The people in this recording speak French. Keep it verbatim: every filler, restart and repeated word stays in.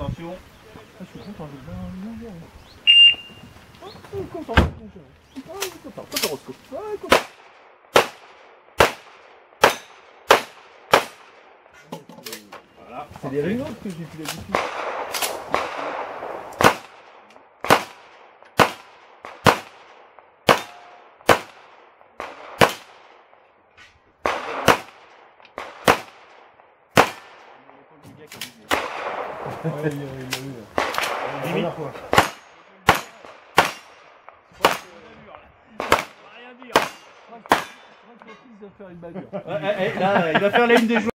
Attention. Ah, je suis content, j'ai bien, bien joué. Ah, je suis content, bien joué. Ah, je suis content, content Roscoe. Ah, content. Voilà. C'est des rhinos que j'ai plus l'habitude. Ouais, il l'a eu. La première fois. Rien dire. Je crois que mon fils va faire une bavure. Ouais, là, il va faire la une des joueurs.